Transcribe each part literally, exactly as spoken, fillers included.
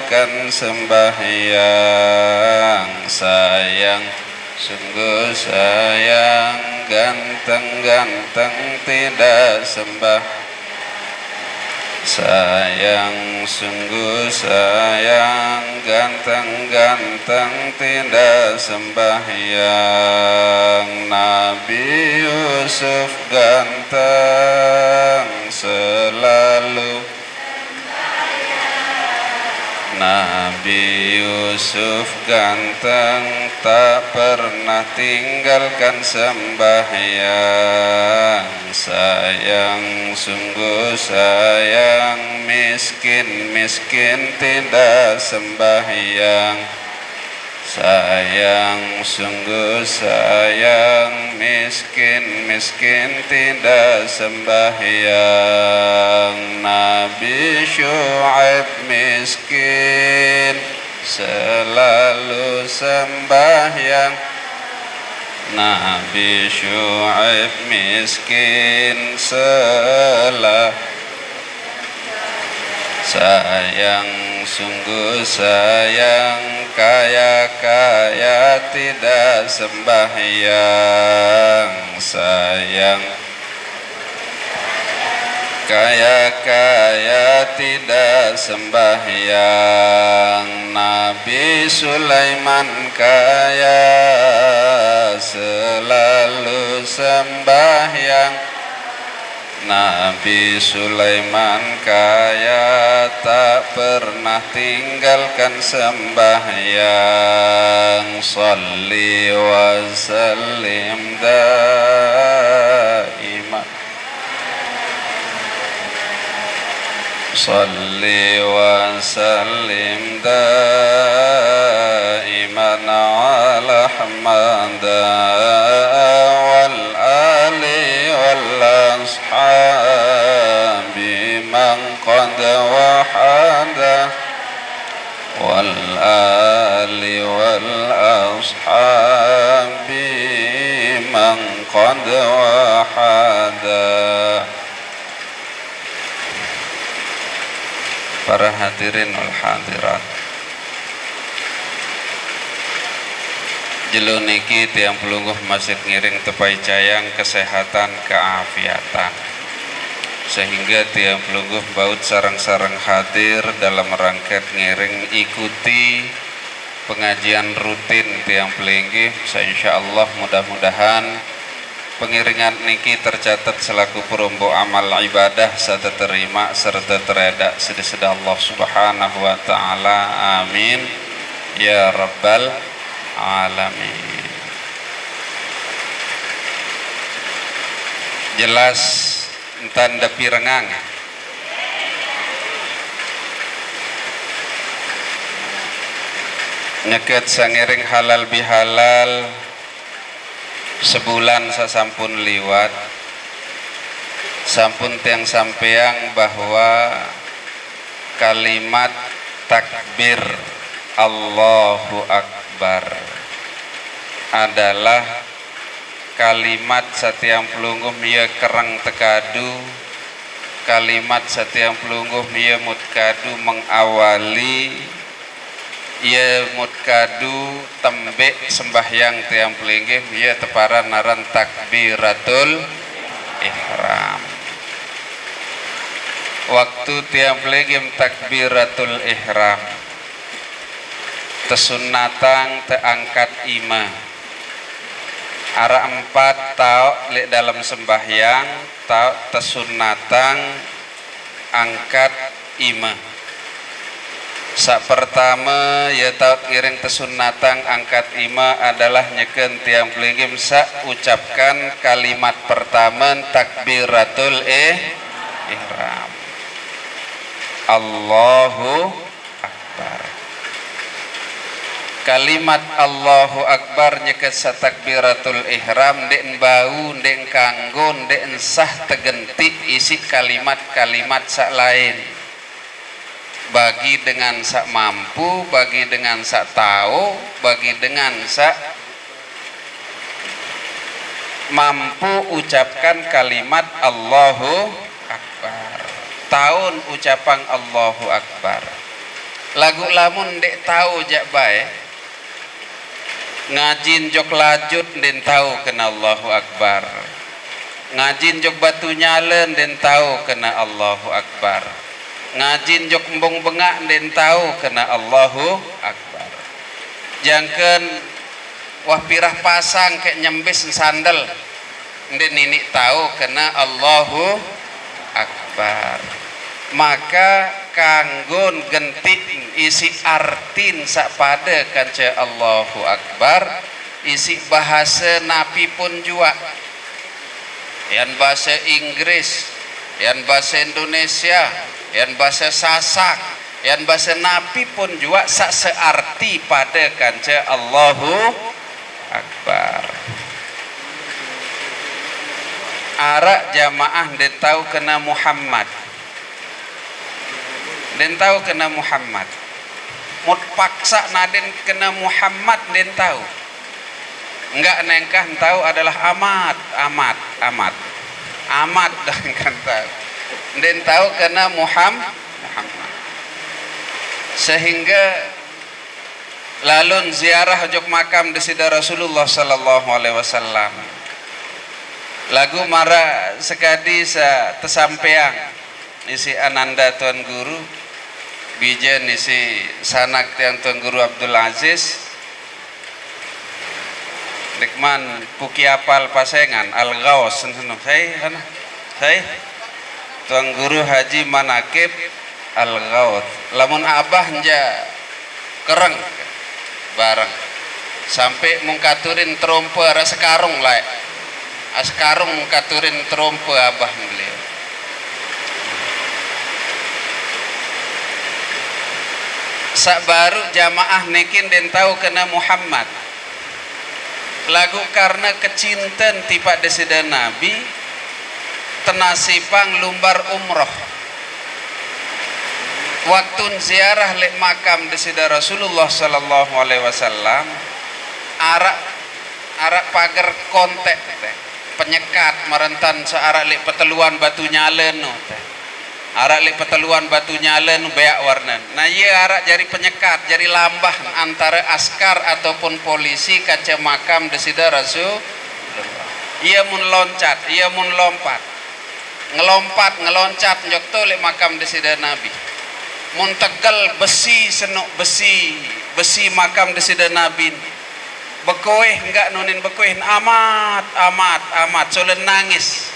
tinggalkan sembahyang. Sayang, sungguh sayang, ganteng-ganteng tidak sembah. Sayang, sungguh sayang, ganteng-ganteng tidak sembahyang. Nabi Yusuf ganteng selalu. Nabi Yusuf ganteng, tak pernah tinggalkan sembahyang. Sayang, sungguh sayang, miskin-miskin tidak sembahyang. Sayang, sungguh sayang, miskin-miskin tidak sembahyang. Nabi Syuaib miskin, selalu sembahyang. Nabi Syuaib miskin, selalu. Sayang, sungguh sayang, kaya-kaya tidak sembahyang. Sayang, kaya-kaya tidak sembahyang. Nabi Sulaiman kaya, selalu sembahyang. Nabi Sulaiman kaya, tak pernah tinggalkan sembahyang. Salli wa sallim daima. Salli wa sallim daiman ala hamada wal ali wal ashabi man qad wahada wal ali wal ashabi man qad wahada. Para hadirin wal hadirat, jelo niki tiang pelungguh masjid ngiring tepai cayang kesehatan keafiatan, sehingga tiang pelungguh baut sarang-sarang hadir dalam rangkaian ngiring ikuti pengajian rutin tiang pelinggih. Insyaallah mudah-mudahan pengiringan niki tercatat selaku perombo amal ibadah serta terima serta teredak sedih-sedih Allah Subhanahu wa taala. Amin ya rabbal alamin. Jelas tanda pirengang nyeket sangiring halal bihalal sebulan sasampun liwat, sampun tiang sampeang bahwa kalimat takbir Allahu Akbar adalah kalimat satiang pelungguh miya kerang tekadu, kalimat satiang pelungguh miya mutkadu mengawali, ia mutkadu tembek sembahyang tiang pelinggih ia teparan naran takbiratul ihram. Waktu tiang pelinggih takbiratul ihram tesunatang teangkat ima ara empat tau lek dalam sembahyang tau tesunatang angkat ima. Sak pertama ya taut ngiring tesunatang angkat ima adalah nyeken tiang pelinggim sak ucapkan kalimat pertama takbiratul eh ihram Allahu Akbar. Kalimat Allahu Akbar nyeket sak takbiratul ihram dek bau dek kanggo dek sah tegenti isi kalimat-kalimat sak lain. Bagi dengan sak mampu, bagi dengan sak tahu, bagi dengan sak mampu ucapkan kalimat Allahu Akbar. Tahun ucapan Allahu Akbar. lagu lamun dek tahu jak bae ngajin jok lajut den tahu kena Allahu Akbar, ngajin jok batu nyalen den tahu kena Allahu Akbar, ngajin jok embong bengak den tahu kena Allahu Akbar. Jangken wah pirah pasang kayak nyembis sandal den nini tahu kena Allahu Akbar. Maka kanggon gentik isi artin sapada kanca Allahu Akbar isi bahasa napi pun jua yan bahasa Inggris, yan bahasa Indonesia, yan bahasa Sasak, yan bahasa napi pun jua sak searti pada kanca Allahu Akbar. Arak jamaah den tahu kena Muhammad, den tahu kena Muhammad. Mut paksa naden kena Muhammad den tahu. Enggak nengkah tahu adalah amat, amat, amat. Amat dan kan tahu. Den tahu kena Muhammad. Muhammad. Sehingga lalun ziarah jok makam desida Rasulullah sallallahu alaihi wasallam. Lagu mara sekadi sa tesampeang isi Ananda Tuan Guru bijen isi sanak tiang Tuan Guru Abdul Aziz Dikman puki apal pasengan Al-Ghaus saya kana saya Tuan Guru Haji Manakib Al-Ghaus lamun abah nja kereng bareng sampai mungkaturin trompe ara sekarung lah askarung mungkaturin trompe abah beliau. Sak baru jamaah nekin den tahu kena Muhammad lagu karena kecinten tipa desida Nabi tenasipang lumbar umroh waktu ziarah lek makam desida Rasulullah sallallahu alaihi wasallam arak arak pagar kontek teh penyekat merentan searak lek peteluan batu nyalen no teh arak lek peteluan batu nyalen beak warna. Nah iya arak jari penyekat, jari lambah antara askar ataupun polisi kaca makam desida Rasul. Ia mun loncat, ia mun lompat, ngelompat, ngeloncat njok tu lek makam desida Nabi. Mun tegel besi senuk besi, besi makam desida Nabi. Bekoeh enggak nunin bekoeh amat, amat, amat, solen nangis.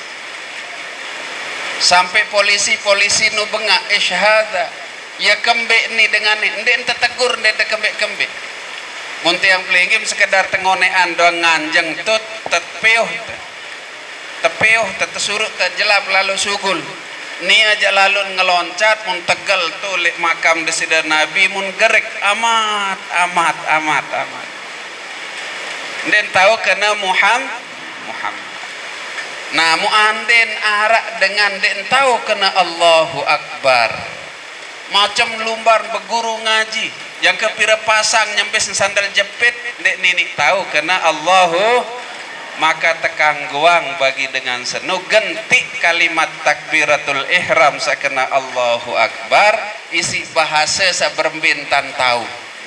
Sampai polisi-polisi nu bengak isyhada ya kembek ni dengan ni ndek ente tegur ndek kembek-kembek mun tiang pelinggim sekedar tengonean doang nganjeng tut tetpeuh tepeuh tetesuruk tejelap lalu sugul ni aja lalu ngeloncat mun tegel tu lek makam desida Nabi mun gerek amat amat amat amat ndek tahu kena Muhammad Muhammad. Nah muanden arak dengan den tahu kena Allahu Akbar macam lumbar beguru ngaji yang kepira pasang nyempes sandal jepit dek nini tahu kena Allahu maka tekang guang bagi dengan senu gentik kalimat takbiratul ihram sakena Allahu Akbar isi bahasa saberbintan tahu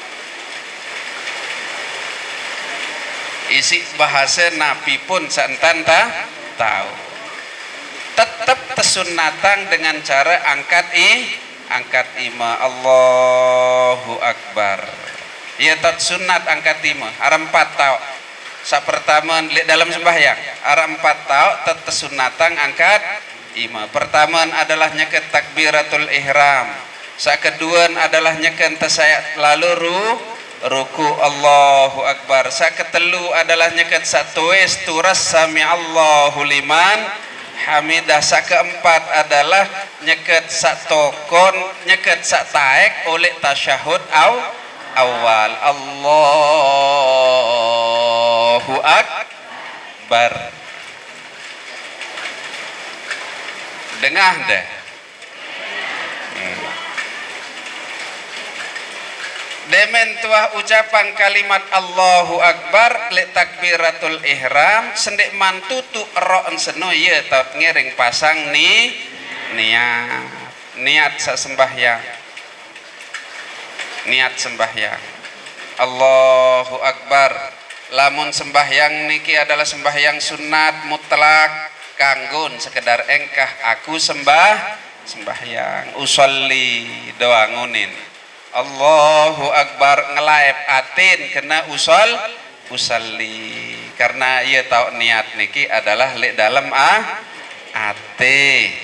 isi bahasa napi pun santan ta tahu tetap tesunatan dengan cara angkat i angkat ima Allahu Akbar ya tat sunat angkat ima ara empat tau sa pertama dalam sembahyang ara empat tau tat tesunatan angkat ima pertama adalah nyeket takbiratul ihram sa kedua adalah nyeket tasayat lalu ruh ruku Allahu Akbar sa ketelu adalah nyeket satu es turas sami Allahu liman hamidah sa keempat adalah nyeket sak tokon nyeket sak taek oleh tasyahud aw awal Allahu Akbar dengah deh demen tuah ucapan kalimat Allahu Akbar le takbiratul ihram sendek mantutu ro'en seno ye taut ngiring pasang ni niat niat sak sembahyang niat sembahyang. Allahu Akbar. Lamun sembahyang niki adalah sembahyang sunat mutlak, kanggun sekedar engkah aku sembah sembahyang, usolli doangunin. Allahu Akbar ngelaep atin kena usol usalli, karena ia tahu niat niki adalah lek dalam ah ate.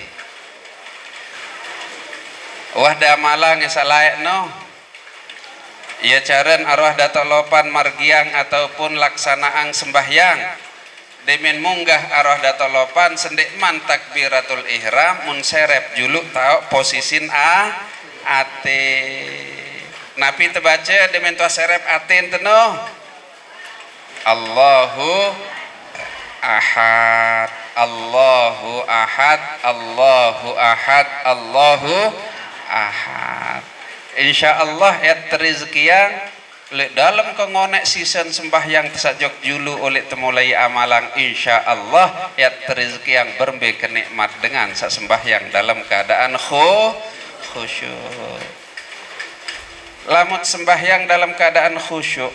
Wah da malang salaek no. Ia caren arwah datuk lopan margiang ataupun laksanaan sembahyang. Demen munggah arwah datuk lopan sendek man takbiratul ihram mun serep juluk tahu posisin a ate. Nabi terbaca demen tua serep atin teno. Allahu ahad, Allahu ahad, Allahu ahad, Allahu ahad. Insyaallah ya rezeki le dalam kengonek season sembahyang tersajok julu oleh temulai amalang, insyaallah ya rezeki yang berbe kenikmat dengan sak sembahyang dalam keadaan khusyuk. Lamun sembahyang dalam keadaan khusyuk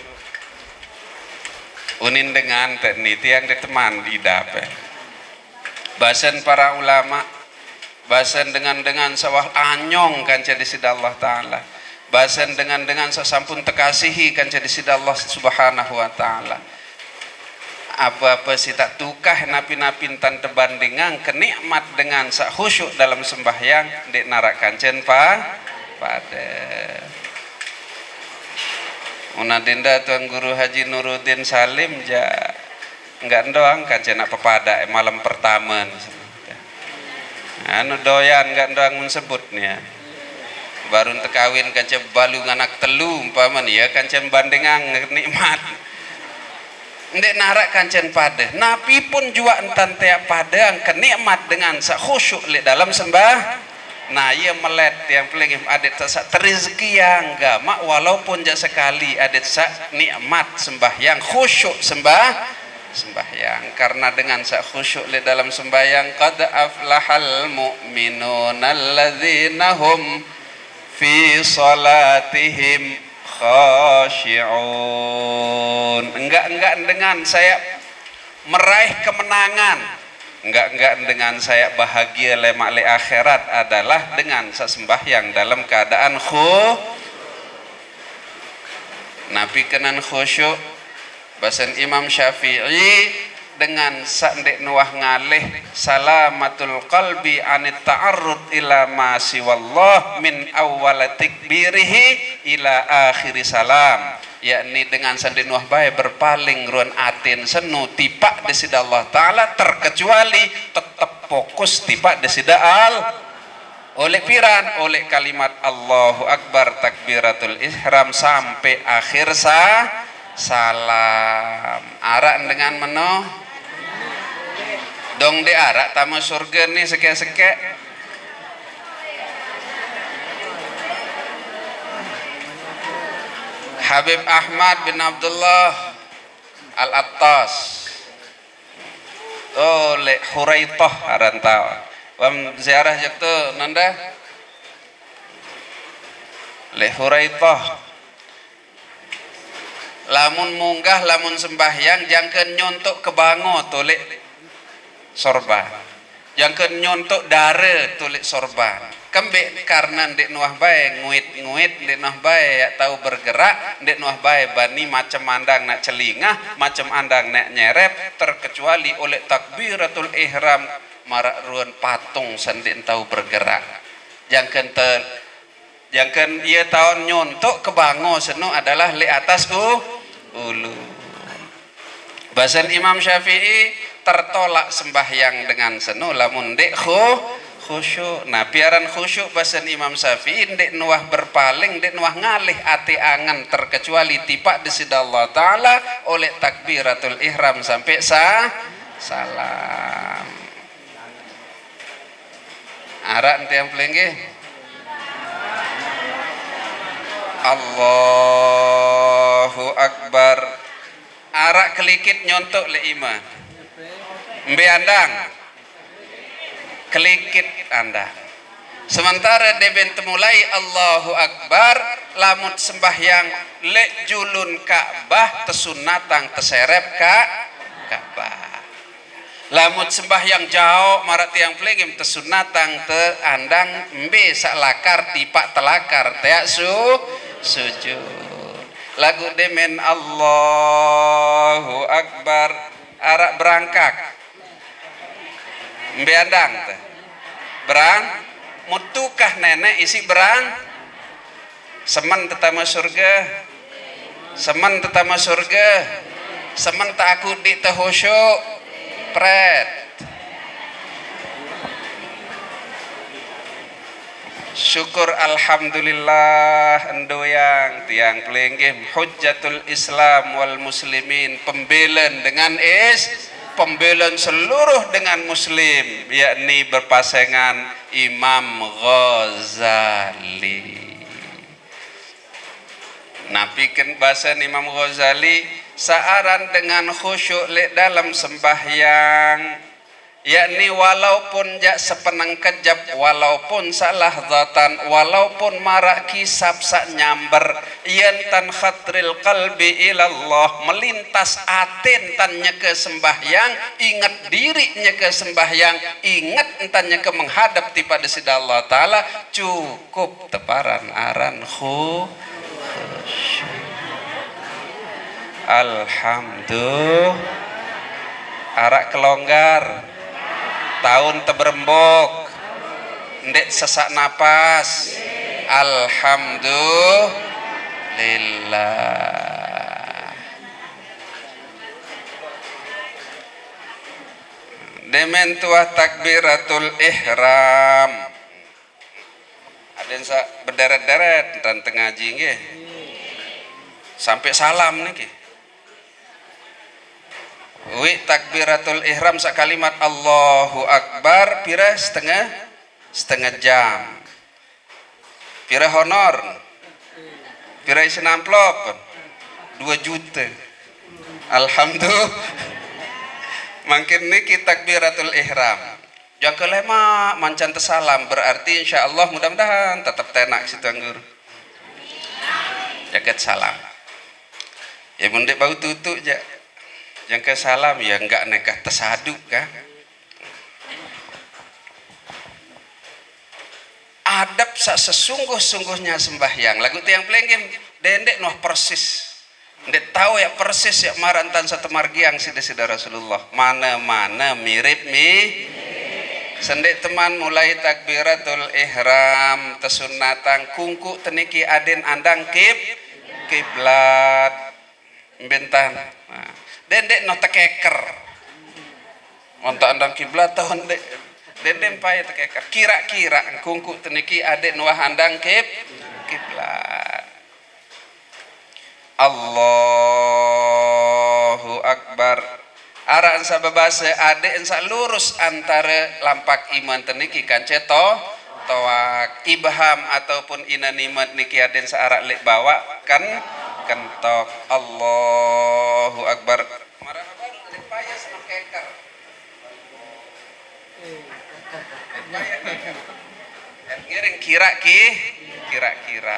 unin dengan tekniti yang diteman di dape bahasan para ulama, bahasan dengan dengan sawah anyong kan jadi sida Allah Ta'ala, bahasan dengan dengan sesampun tekasihi kan jadi sida Allah Subhanahu Wa Ta'ala. Apa-apa si tak tukah napi-napi tan tebandingan kenikmat dengan sak khusyuk dalam sembahyang dek narak kancen pa pada unadinda Tuan Guru Haji Nuruddin Salim ja enggak doang kancen apa pada malam pertama anu doyan enggak doang mensebutnya baru tekawin kancen balu anak telu umpaman ya kancen bandingan nikmat ndek narak kancen pada napi pun jua entan tiap pada kenikmat dengan sak khusyuk le dalam sembah. Nah ia melet yang paling adet sak rezeki yang gama walaupun jak sekali adet sak nikmat sembahyang khusyuk sembah sembahyang, karena dengan sak khusyuk le dalam sembahyang qad aflahal mu'minun alladzina hum fi salatihim khashi'un. Enggak-enggak dengan saya meraih kemenangan, enggak-enggak dengan saya bahagia lemak le akhirat adalah dengan sembahyang dalam keadaan khusyuk. Nabi kenan khusyuk bahasan Imam Syafi'i dengan sandek nuah ngalih salamatul qalbi anit ta'arrud ila ma siwallah min awwal takbirihi ila akhiri salam, yakni dengan sandek nuah bae berpaling ruan atin senu tipak desida Allah Ta'ala terkecuali tetap fokus tipak desida al oleh piran oleh kalimat Allahu Akbar takbiratul ihram sampai akhir sa salam. Arak dengan meno dong de arak tamu surga nih sekek-sekek. Habib Ahmad bin Abdullah Al-Attas oh le Huraitah arantau wam ziarah jaktu nanda le Huraitah lamun munggah lamun sembahyang jangkeun nyontok kebango tolek sorban, jangkeun nyontok dare tolek sorban kembe karena ndek nuah bae nguit-nguit ndek nuah bae ya tahu bergerak ndek nuah bae bani macam andang nak celingah macam andang nak nyerep terkecuali oleh takbiratul ihram marak ruan patung sendek tahu bergerak jangkeun ter jangkeun ieu taon nyontok kebango seno adalah le atas u ulu. Bahasan Imam Syafi'i tertolak sembahyang dengan seno lamun ndek khusyuk. Nah piaran khusyuk bahasan Imam Syafi'i ndek nuah berpaling ndek nuah ngalih ati angan terkecuali tipak desida Allah Ta'ala oleh takbiratul ihram sampai sa salam. Arak ente yang pelengge Allahu Akbar. Arak kelikit nyontok le iman mbe andang kelikit anda sementara deben temulai Allahu Akbar Lamut sembahyang lek julun Ka'bah tesunatang teserep ka Ka'bah. Lamut sembahyang jauh marat tiang plegim tesunatang te andang mbe sak lakar tipak telakar teak su sujud. Lagu demen Allahu Akbar arak berangkak mbe andang te berang mutukah nenek isi berang semen tetama surga, semen tetama surga, semen tak aku di tehusyuk, pret. Syukur alhamdulillah endoyang tiang pelenggih hujjatul Islam wal muslimin, pembelen dengan is, pembelen seluruh dengan muslim, yakni berpasangan Imam Ghazali. Napikan bahasa Imam Ghazali saaran dengan khusyuk lek dalam sembahyang, yakni walaupun jak sepenang kejap, walaupun salah zatan, walaupun marak kisap sak nyamber, yen tan khatril qalbi ilallah, melintas atin tannya ke sembahyang, ingat dirinya ke sembahyang, ingat entahnya ke menghadap pada sida Allah Ta'ala, cukup teparan aran khu alhamdulillah arak kelonggar tahun teberembok ndek sesak napas alhamdulillah. Demen tuah takbiratul ihram ada yang berderet-deret dan tengah jingge sampai salam nih. Wi takbiratul ihram sak kalimat Allahu Akbar pira setengah setengah jam. Pira honor? Pira isi amplop? dua juta. Alhamdulillah. Makin niki takbiratul ihram. Jaga lema mancan tersalam berarti insyaallah mudah-mudahan tetap tenak situ anggur. Jagat salam. Ya bunda bau tutup je. Yang ke salam ya enggak nekah tersaduk kah? Adab sak sesungguh-sungguhnya sembahyang. Lagu tiang pelenggim dendek noh persis. Ndek tahu ya persis ya marantan satu margiang sida-sida Rasulullah. Mana-mana mirip mi. Sendek teman mulai takbiratul ihram tesunatang kungku teniki aden andang kib kiblat bentan. Nah, dendek no tekeker. Untuk andang kiblat tahun dek dendek payah tekeker. Kira-kira kungku teniki aden wah andang kib kiblat. Allahu Akbar. Araan sababase ade ensa lurus antara lampak iman teniki kan ceto toak ibham ataupun inanimat niki aden saarak lek bawa kan kentok. Allahu Akbar. Marhaban lek payah sama keker. Ngiring kira ki kira-kira.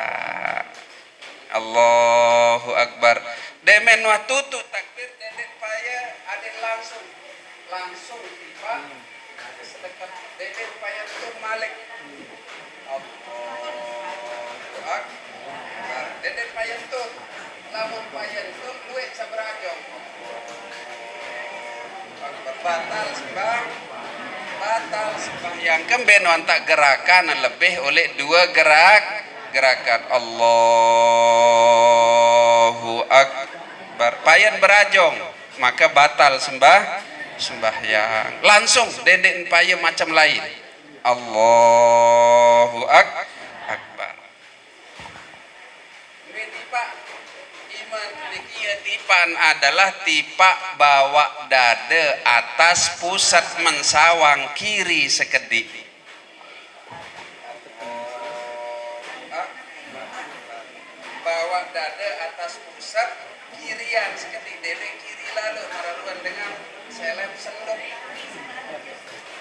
Allahu Akbar. Demen wa tutu takbir dedek payah ada langsung langsung tiba sedekap dedek payah tu malik. Allahu Akbar. Dedek payah tu lamun payah tu duit sabrajong. Batal sembah batal sembahyang kemben wantak gerakan lebih oleh dua gerak gerakan. Allahu Akbar. Payan berajong maka batal sembah sembahyang. Langsung dendek payan macam lain. Allahu Akbar. Tipa iman nikia tipan adalah tipa bawa dada atas pusat mensawang kiri sekedik. Bawa dada atas pusat kirian seketik dede kiri lalu meraruan dengan seleb sendok.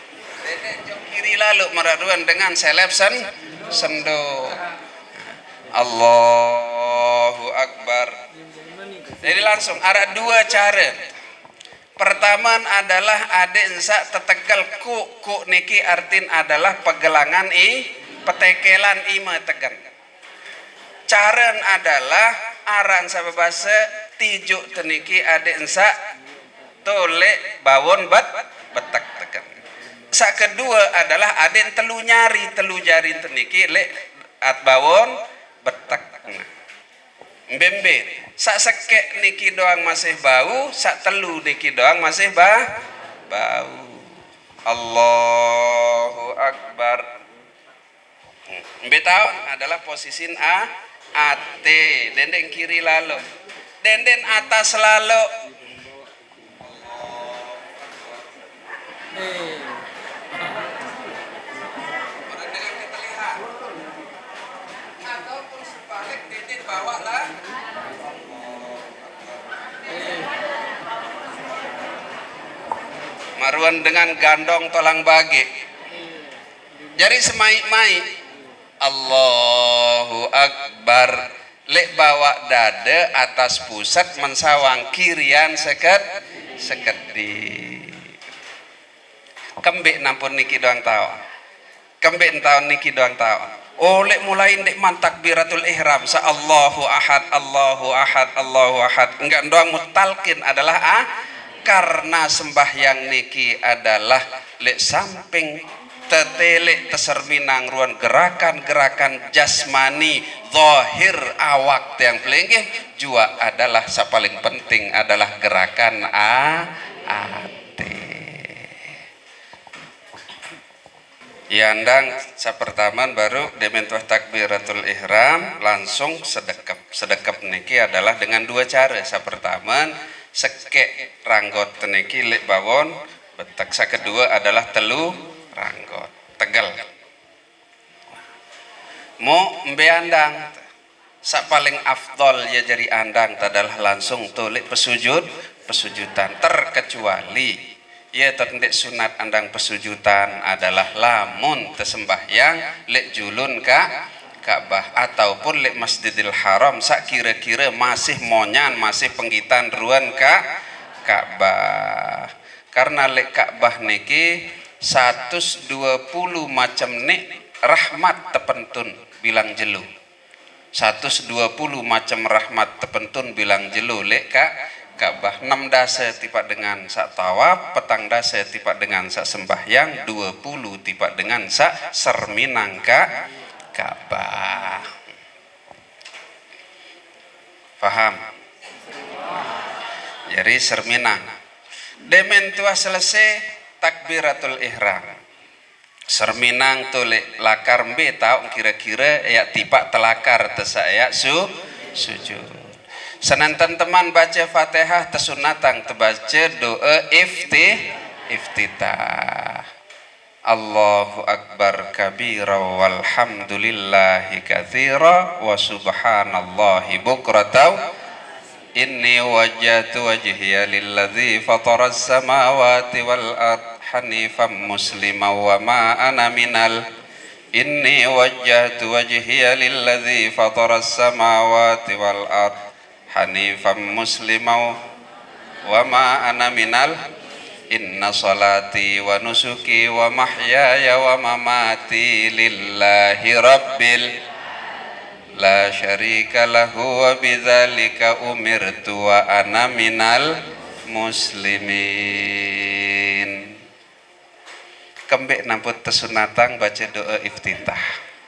Dede jok kiri lalu meraruan dengan seleb sen sendok. Allahu Akbar. Jadi langsung ada dua cara. Pertama adalah ade ensak tetegal ku ku niki artin adalah pegelangan i petekelan i metegan. Caran adalah aran sababasa tijuk teniki ade ensak tole bawon bet betek tekan. Sak kedua adalah ade telu nyari telu jari teniki le at bawon betek. Mbembe sak sekek niki doang masih bau, sak telu niki doang masih ba bau. Allahu Akbar. Mbe tahu adalah posisi A ate, denden kiri lalu, denden atas lalu. Orang dengan ketelihan ataupun sebalik denden bawa lah. Maruan dengan gandong tolang bagi. Jadi semai-mai Allahu Akbar. Lek bawa dada atas pusat mensawang kirian seket sekedi. Kembek nampun niki doang tahu. Kembek tahun niki doang tahu. Oh lek mulai ndek mantakbiratul ihram sa Allahu ahad Allahu ahad Allahu ahad. Enggak doang mutalkin adalah ah karena sembahyang niki adalah lek samping tetelek teserminang ruan gerakan-gerakan jasmani zahir awak yang pelenggih jua adalah sa paling penting adalah gerakan a ate. Yandang sa pertama baru dementuah takbiratul ihram langsung sedekap. Sedekap niki adalah dengan dua cara. Sa pertama sekek ranggot teniki lek bawon betak. Sa kedua adalah telu ranggot tegal. Mau mbe andang sak paling afdol ya jadi andang adalah langsung tulik pesujud pesujudan terkecuali ya terdek sunat andang pesujudan adalah lamun tesembahyang lek julun ka Ka'bah ataupun lek Masjidil Haram sak kira-kira masih monyan masih penggitan ruan ka Ka'bah. Karena lek Ka'bah niki seratus dua puluh macam nek rahmat tepentun bilang jelu. seratus dua puluh macam rahmat tepentun bilang jelu lek ka Ka'bah. enam dasa tipak dengan sak tawaf, petang dasa tipak dengan sak sembahyang, dua puluh tipak dengan sak serminang ka Ka'bah. Faham? Jadi serminang. Demen tua selesai takbiratul ihram. Serminang tolek lakar mbe tau kira-kira ya tipak telakar tesaya su sujud. Senantan teman baca Fatihah tesunatang terbaca doa ifti iftitah. Allahu Akbar kabira walhamdulillahi katsira wa subhanallahi bukratan. Inni wajjahtu wajhiya lilladzi fataras samawati wal ard hanifan musliman wa ma ana minal. Inni wajjahtu wajhiya lilladzi fataras samawati wal ard hanifan musliman wa ma ana minal. Inna salati wa nusuki wa mahyaya wa mamati lillahi rabbil la syarika lahu wa bidzalika umirtu wa ana minal muslimin. Kembek namput tesunatang baca doa iftitah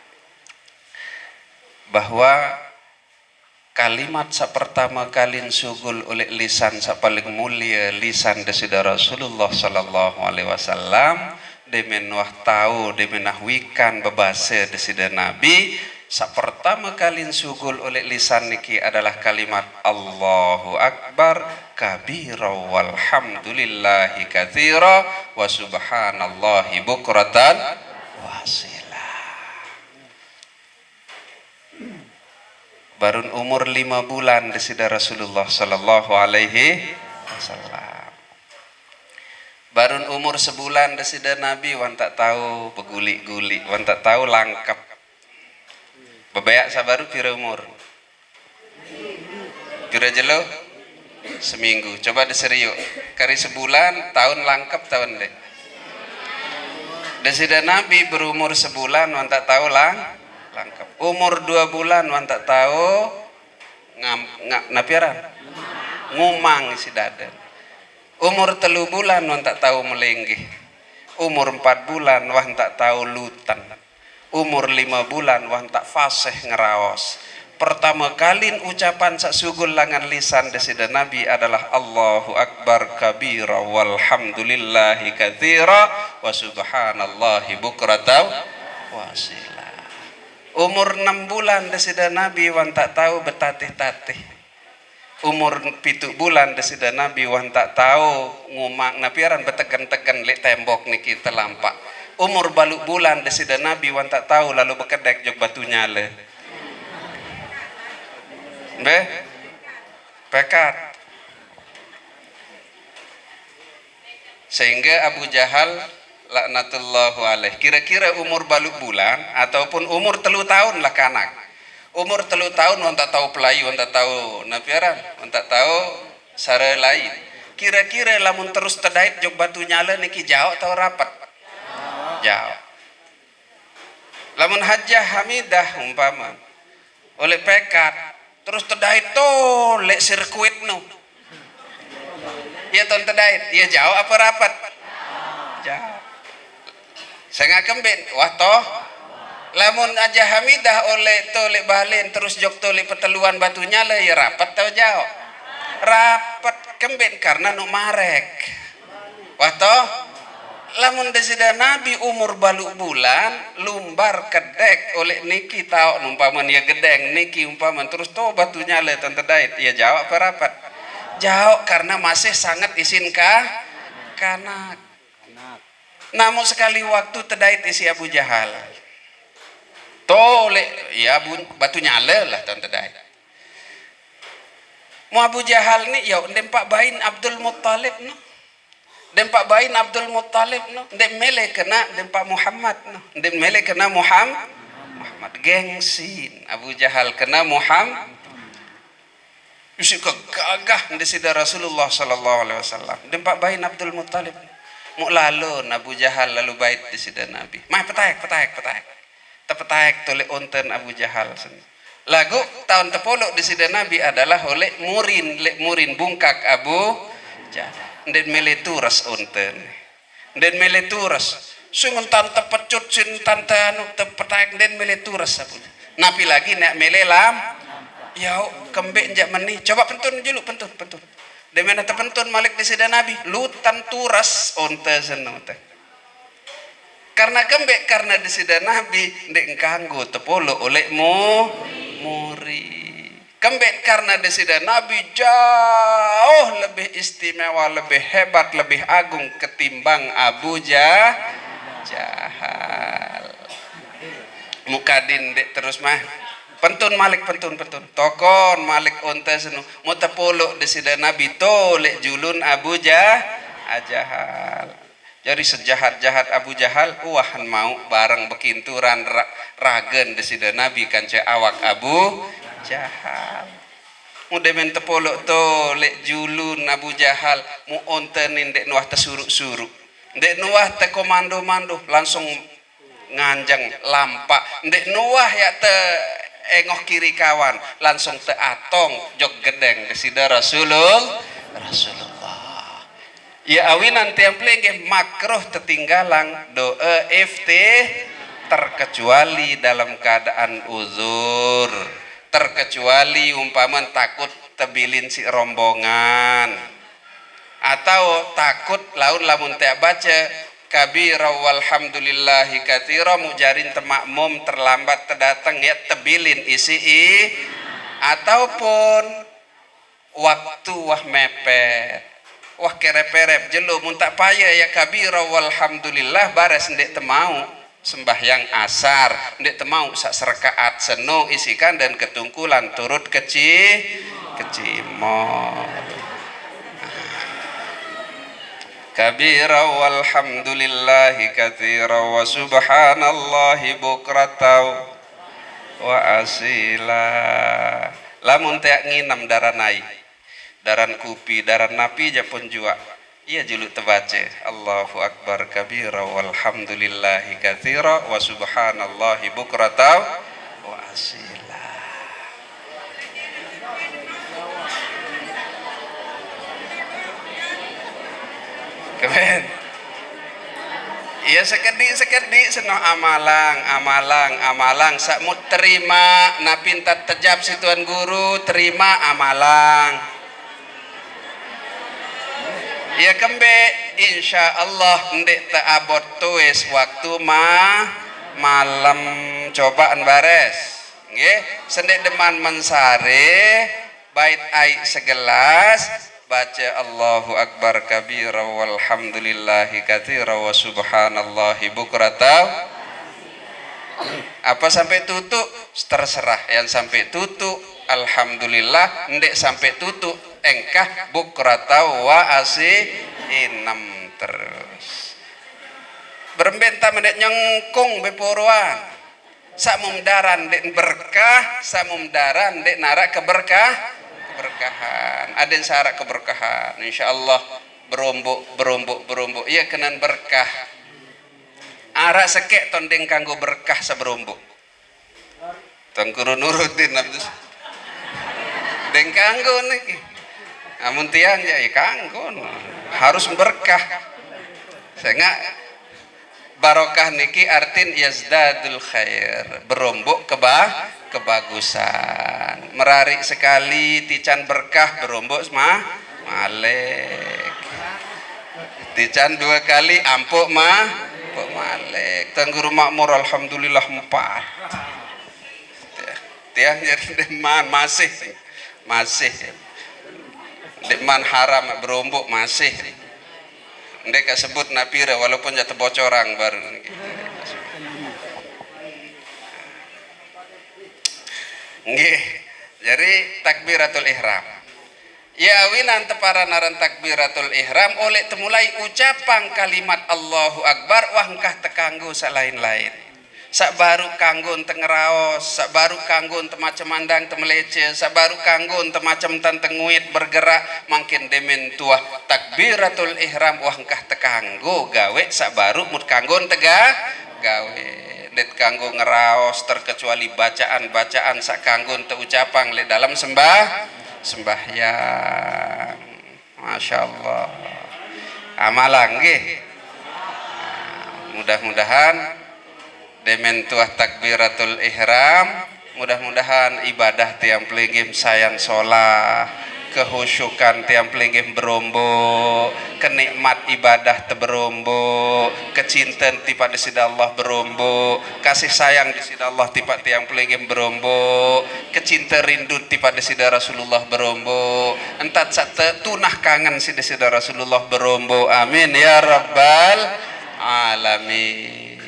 bahwa kalimat sa pertama kalin sugul oleh lisan sa paling mulia lisan desida Rasulullah sallallahu alaihi wasallam demen wah tahu demen nahwikan bebasa desida Nabi sa pertama kalin sugul oleh lisan niki adalah kalimat Allahu Akbar kabira walhamdulillahi katsira wa subhanallahi bukratan wasila. Barun umur lima bulan desida Rasulullah sallallahu alaihi wasallam. Barun umur sebulan desida Nabi wan tak tahu beguli-guli, wan tak tahu langkap. Bebeak sabaru pira umur? Pira jelo? Seminggu. Coba diseriuk. Kari sebulan, tahun langkap tahun deh. Desida Nabi berumur sebulan wan tak tahu lang langkap. Umur dua bulan wan tak tahu ngam ngak napiaran. Ngumang isi dadan. Umur telu bulan wan tak tahu melenggih. Umur empat bulan wan tak tahu lutan. Umur lima bulan wan tak fasih ngeraos. Pertama kali ucapan sak sugul langan lisan desida Nabi adalah Allahu Akbar kabira walhamdulillahi katsira wa subhanallahi bukratan wasila. Umur enam bulan desida Nabi wan tak tahu betatih-tatih. Umur pitu bulan desida Nabi wan tak tahu ngumak napiaran betegen-tegen lek tembok niki telampak. Umur baluk bulan desida Nabi wan tak tahu lalu bekedek jog batu nyale. Be, pekat. Sehingga Abu Jahal laknatullahu alaih kira-kira umur baluk bulan ataupun umur telu tahun lah kanak. Umur telu tahun wan tak tahu pelayu, wan tak tahu napiaran, wan tak tahu sara lain. Kira-kira lamun terus tedait jog batu nyala niki jauh atau rapat? Jauh. Lamun hajah hamidah umpama oleh pekat terus tedait tuh lek sirkuit nu. Ya ton tedait, ya jauh apa rapat? Jauh. Saya ngakembin, wah toh. Lamun aja hamidah oleh to lek balen terus jok to lek peteluan batu nyala ya rapat tau jauh. Rapat kembin karena nu marek. Wah toh. Lamun desida Nabi umur baluk bulan lumbar kedek oleh niki tau umpaman ya gedeng niki umpaman terus to batunya le tante dait ya jawab apa rapat jawab karena masih sangat isin kah kanak. Namun sekali waktu tedait isi Abu Jahal to le ya batunya le lah tante dait mu Abu Jahal ni ya ndempak bain Abdul Muttalib no dempak bain Abdul Muttalib no dem mele kena dempak Muhammad no dem mele kena Muhammad Muhammad gengsin Abu Jahal kena Muhammad isi kegagah desida Rasulullah sallallahu alaihi wasallam dempak bain Abdul Muttalib mu lalu Abu Jahal lalu bait desida Nabi mah petaek petaek petaek tepetaek tole onten Abu Jahal lagu tahun tepolok desida Nabi adalah oleh murin lek murin bungkak Abu Jahal den meleturas onten den meleturas sungun tante pecut sin tante anu tepetak den meleturas sapunya napi lagi nak melelam ya kembek njak meni coba pentun julu pentun pentun de mana tepentun malik desida Nabi lutan turas onte senote karena kembek karena desida Nabi ndek kanggo tepolo olehmu muri kembek karena desida Nabi jauh lebih istimewa, lebih hebat, lebih agung ketimbang Abu Jahal. Mukadin dek terus mah pentun malik pentun pentun tokon malik onte senu mutapolo desida Nabi to lek julun Abu Jahal. Jadi sejahat-jahat Abu Jahal uahan mau bareng bekinturan ragen desida Nabi kanca awak Abu Jahal mudah men tepolok to lek julun Abu Jahal mu ontenin dek nuah tesuruk-suruk dek nuah te komando-mando langsung nganjang lampak dek nuah ya te engoh kiri kawan langsung te atong jog gedeng desida Rasulullah Rasulullah ya awinan tiang plenge makruh tetinggalang doa iftih terkecuali dalam keadaan uzur terkecuali umpaman takut tebilin si rombongan atau takut laun lamun tak baca kabira walhamdulillahi katsira mujarin temakmum terlambat terdatang ya tebilin isi i ataupun waktu wah mepet wah kerep-kerep jelo mun tak payah ya kabira walhamdulillah bares ndek temau sembahyang asar ndek temau sak serakaat seno isikan dan ketungkulan turut kecil kecimol kabira walhamdulillahi katsira wa subhanallahi bukratan wa asila. Lamun teh nginam daranai daran kupi daran napi japun jua iya juluk tebaca Allahu akbar kabira walhamdulillahi katsira wa subhanallahi bukrata wa asila. Keren. Iya sekedik-sekedik seno amalang, amalang, amalang sakmut terima napintat tejab si tuan guru terima amalang. Iya kembe insya Allah ndek tak abot tuis waktu mah malam cobaan bares. Nggih, sendek deman mensare bait ai segelas baca Allahu akbar kabira walhamdulillahi katsira wa subhanallahi bukrata. Apa sampai tutup terserah, yang sampai tutup alhamdulillah, ndek sampai tutup engkah bukrata wa asi enam terus. Berembenta mendek nyengkung bepuruan. Sak mumdaran ndek berkah, sak mumdaran ndek narak keberkah keberkahan. Ada yang syarat keberkahan insyaallah berombok berombok berombok iya kenan berkah arak sekek tondeng kanggo berkah saberombok tangkuru nurutin abdus deng kanggo niki amun tiang ya kanggo harus berkah sehingga barokah niki artin yazdadul khair berombok kebah kebagusan merarik sekali tican berkah berombok mah malek tican dua kali ampuk mah ampuk malek tangguru makmur alhamdulillah empat tiang jadi deman masih masih deman haram berombok masih ndek sebut napira walaupun jatuh bocorang baru nggih. Jadi takbiratul ihram ya winan tepara naran takbiratul ihram oleh temulai ucapan kalimat Allahu akbar wah engkah tekanggo salain-lain sak baru kanggo tengeraos sak baru kanggo temacam mandang temelece sak baru kanggo temacam tantenguit bergerak makin demen tuah takbiratul ihram wah engkah tekanggo gawe sak baru mut kanggo tegah gawe det kanggo ngeraos terkecuali bacaan-bacaan sak kanggo teu ucapan le dalam sembah sembahyang. Masya Allah amalang nggih. Mudah-mudahan demen tuah takbiratul ihram mudah-mudahan ibadah tiang pelinggim sayan sholah kehusyukan tiang pelinggim berombo kenikmat ibadah teberombo kecinten tipa di sida Allah berombo kasih sayang di sida Allah tipa tiang pelinggim berombo kecinta rindu tipa di sida Rasulullah berombo entat sate tunah kangen si di sida Rasulullah berombo amin ya rabbal alamin.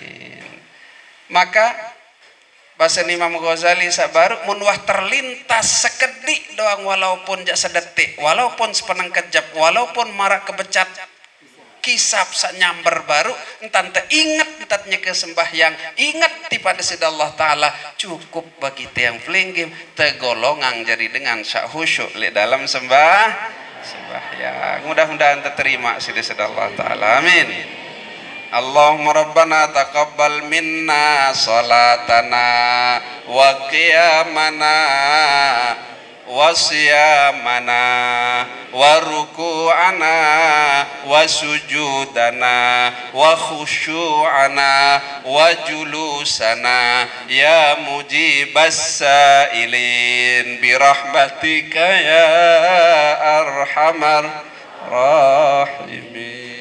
Maka bahasa Imam Ghazali sabaru munwah terlintas sekedik doang walaupun jak sedetik walaupun sepenang kejap walaupun marak kebecat kisap sak nyamber baru entan te ingat entatnya ke sembahyang ingat tipada sida Allah taala cukup bagi tiang pelinggim tegolongang jadi dengan sak khusyuk li dalam sembah sembahyang mudah-mudahan terterima sida sida Allah taala amin. Allahumma rabbana taqabbal minna salatana wa qiyamana wa siyamana wa ruku'ana wa sujudana wa khusyu'ana wa julusana ya mujibas sa'ilin birahmatika ya arhamar rahimin.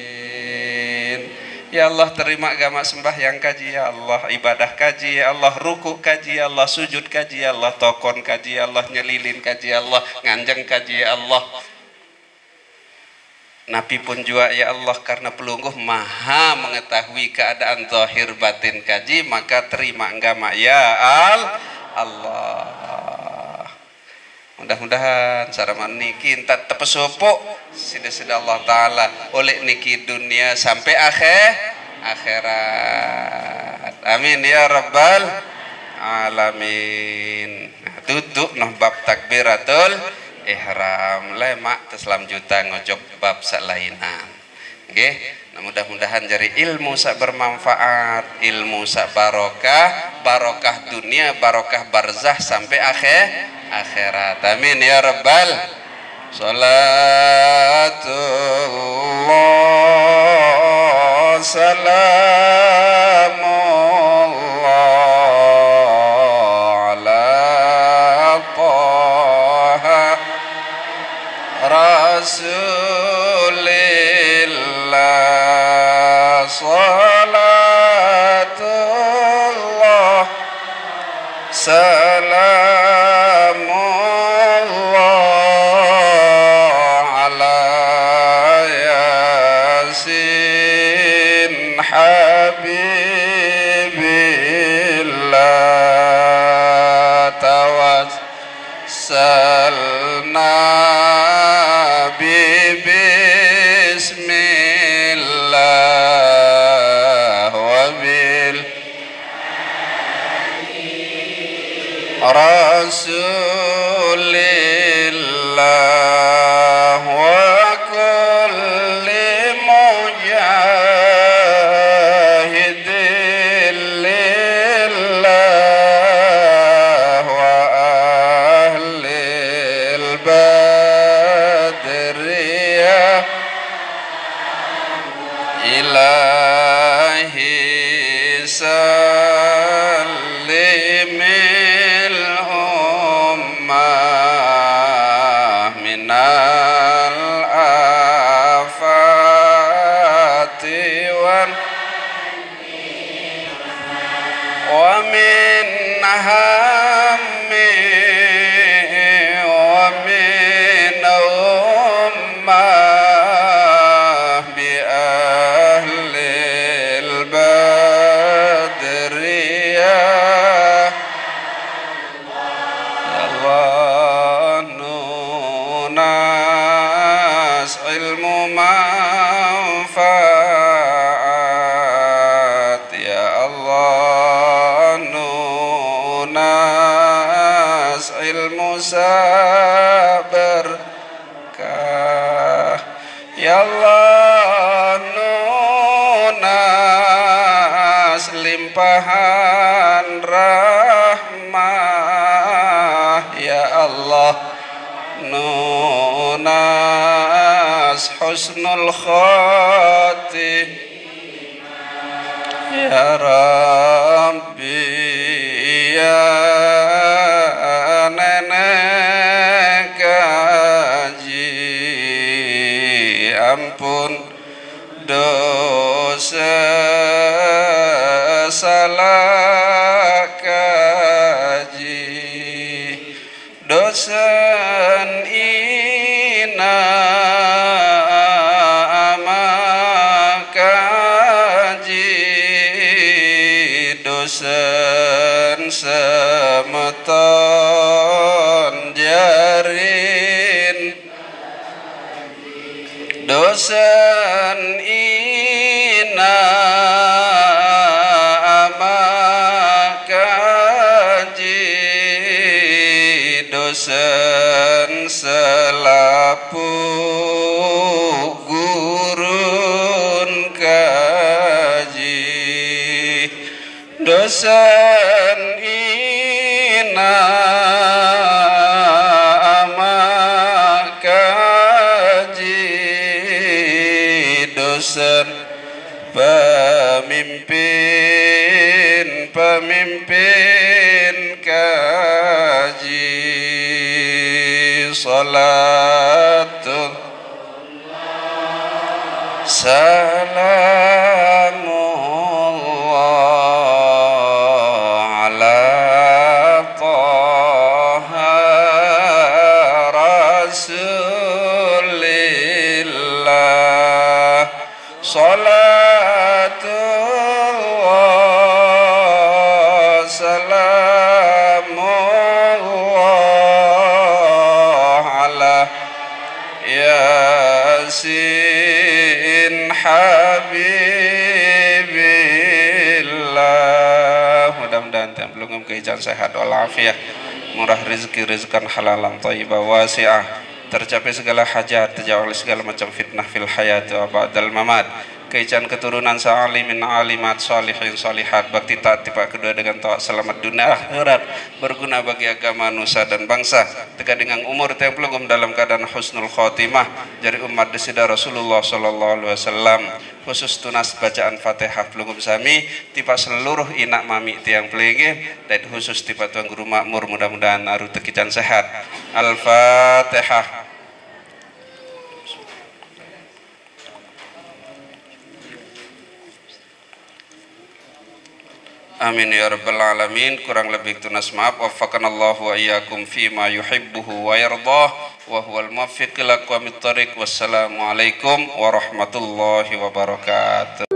Ya Allah terima agama sembahyang kaji ya Allah ibadah kaji ya Allah ruku kaji ya Allah sujud kaji ya Allah tokon kaji ya Allah nyelilin kaji ya Allah nganjeng kaji ya Allah Nabi pun juga ya Allah karena pelungguh maha mengetahui keadaan zahir batin kaji maka terima agama ya al Allah. Mudah-mudahan saraman niki entat tepesopo sida-sida Allah taala oleh niki dunia sampai akhir akhirat. Amin ya rabbal alamin. Nah, tutup noh bab takbiratul ihram lemak teslam juta ngojok bab salainan. Nggih, nah, mudah-mudahan jadi ilmu sak bermanfaat, ilmu sak barokah, barokah dunia, barokah barzah sampai akhir akhirat. Amin ya rabbal. Salatullah salamullah ala taha rasulillah. Salatullah salamullah ala yasin habibillah. Tawassalna bismillah wa bil rasulillah wa kulli mujahidin lillah wa ahlil badriyah ilahi sallimil ummah minal afati wan wa min hammi wa min ummah bi ahlil badriyah. Ya Allah nunas ilmu manfaat, ya Allah nunas ilmu sabarkah, ya Allah nunas limpahan rahmah, ya Allah nunas husnul khatim, ya Rabbi ya nenek kaji ampun dosa salah kaji dosen ina amakaji dosen semeton jarin dosen ina amakaji dosen selapu gurun kaji dosen ina amakaji dosen pemimpin pemimpin kaji. Salatul salamullah ala taha rasulillah. Salatullah salamullah ala yasin habib mudah-mudahan tiang pelungum keijan sehat walafiat, murah rezeki rezekan halalan thayyibah wasi'ah, tercapai segala hajat, terjauh oleh segala macam fitnah fil hayat wa ba'dal mamat, keijan keturunan sa'alimin alimat salihin salihat, bakti taat tipak kedua dengan taat selamat dunia akhirat, berguna bagi agama nusa dan bangsa, tegar dengan umur tiang pelungum dalam keadaan husnul khotimah dari umat desida Rasulullah sallallahu alaihi wasallam, khusus tunas bacaan Fatihah pelungum sami tipa seluruh inak mami tiang pelingin, dan khusus tipa tuan guru makmur, mudah-mudahan aru tekican sehat. Al-Fatihah. Amin ya rabbal alamin. Kurang lebih tunas maaf. Waffaqanallahu wa iyyakum fima yuhibbuhu wa yardah wa huwal muwaffiq ila aqwamit thariq. Wassalamualaikum warahmatullahi wabarakatuh.